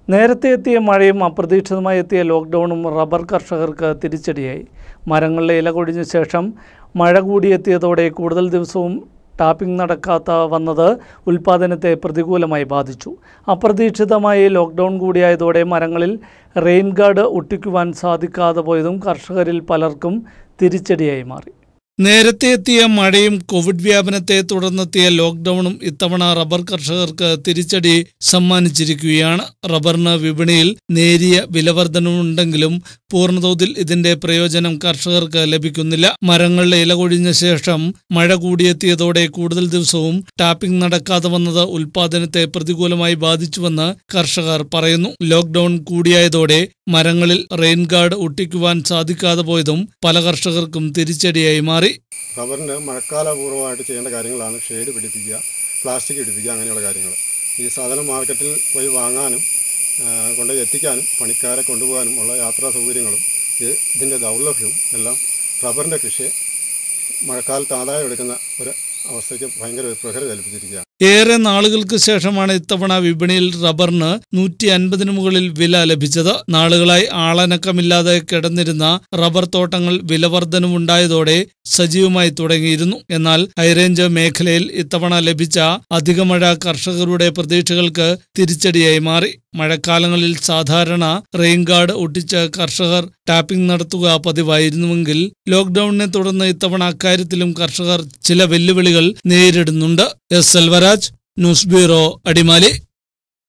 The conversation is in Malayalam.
നേരത്തെ എത്തിയ മഴയും അപ്രതീക്ഷിതമായി എത്തിയ ലോക്ക്ഡൌണും റബ്ബർ കർഷകർക്ക് തിരിച്ചടിയായി. മരങ്ങളിലെ ഇല കൊഴിഞ്ഞ ശേഷം മഴ കൂടിയെത്തിയതോടെ കൂടുതൽ ദിവസവും ടാപ്പിംഗ് നടക്കാത്ത വന്നത് ഉൽപ്പാദനത്തെ പ്രതികൂലമായി ബാധിച്ചു. അപ്രതീക്ഷിതമായി ലോക്ക്ഡൌൺ കൂടിയായതോടെ മരങ്ങളിൽ റെയിൻ ഗാർഡ് ഒട്ടിക്കുവാൻ സാധിക്കാതെ പോയതും കർഷകരിൽ പലർക്കും തിരിച്ചടിയായി മാറി. നേരത്തെ എത്തിയ മഴയും കോവിഡ് വ്യാപനത്തെ തുടർന്നെത്തിയ ലോക്ക്ഡൌണും ഇത്തവണ റബ്ബർ കർഷകർക്ക് തിരിച്ചടി സമ്മാനിച്ചിരിക്കുകയാണ്. റബ്ബറിന് വിപണിയിൽ നേരിയ വിലവർധനവുണ്ടെങ്കിലും പൂർണ്ണതോതിൽ ഇതിന്റെ പ്രയോജനം കർഷകർക്ക് ലഭിക്കുന്നില്ല. മരങ്ങളിലെ ഇല കൊഴിഞ്ഞ ശേഷം മഴ കൂടിയെത്തിയതോടെ കൂടുതൽ ദിവസവും ടാപ്പിംഗ് നടക്കാതെ വന്നത് ഉൽപ്പാദനത്തെ പ്രതികൂലമായി ബാധിച്ചുവെന്ന് കർഷകർ പറയുന്നു. ലോക്ക്ഡൌൺ കൂടിയായതോടെ മരങ്ങളിൽ റെയിൻ ഗാർഡ് ഒട്ടിക്കുവാൻ സാധിക്കാതെ പോയതും പല കർഷകർക്കും തിരിച്ചടിയായി മാറി. റബ്ബറിന് മഴക്കാലപൂർവ്വമായിട്ട് ചെയ്യേണ്ട കാര്യങ്ങളാണ് ഷെയ്ഡ് പിടിപ്പിക്കുക, പ്ലാസ്റ്റിക് പിടിപ്പിക്കുക, അങ്ങനെയുള്ള കാര്യങ്ങൾ. ഈ സാധനം മാർക്കറ്റിൽ പോയി വാങ്ങാനും കൊണ്ടുപോയി എത്തിക്കാനും പണിക്കാരെ കൊണ്ടുപോകാനും ഉള്ള യാത്രാ സൗകര്യങ്ങളും ഇതിൻ്റെ ദൗർലഭ്യവും എല്ലാം റബ്ബറിൻ്റെ കൃഷിയെ മഴക്കാലത്ത് ആദായം എടുക്കുന്ന ഒരു അവസ്ഥയ്ക്ക് ഭയങ്കര പ്രഹരം കൽപ്പിച്ചിരിക്കുകയാണ്. ഏറെ നാളുകൾക്ക് ശേഷമാണ് ഇത്തവണ വിപണിയിൽ റബ്ബറിന് 150 മുകളിൽ വില ലഭിച്ചത്. നാളുകളായി ആളനക്കമില്ലാതെ കിടന്നിരുന്ന റബ്ബർ തോട്ടങ്ങൾ വിലവർധനവുണ്ടായതോടെ സജീവമായി തുടങ്ങിയിരുന്നു. എന്നാൽ ഹൈറേഞ്ച് മേഖലയിൽ ഇത്തവണ ലഭിച്ച അധിക മഴ കർഷകരുടെ പ്രതീക്ഷകൾക്ക് തിരിച്ചടിയായി മാറി. മഴക്കാലങ്ങളിൽ സാധാരണ റെയിൻ ഗാർഡ് ഒട്ടിച്ച് കർഷകർ ടാപ്പിംഗ് നടത്തുക പതിവായിരുന്നുവെങ്കിൽ ലോക്ക്ഡൌണിനെ തുടർന്ന് ഇത്തവണ അക്കാര്യത്തിലും കർഷകർ ചില വെല്ലുവിളികൾ നേരിടുന്നുണ്ട്. S. Selvaraj, news bureau, Adimali.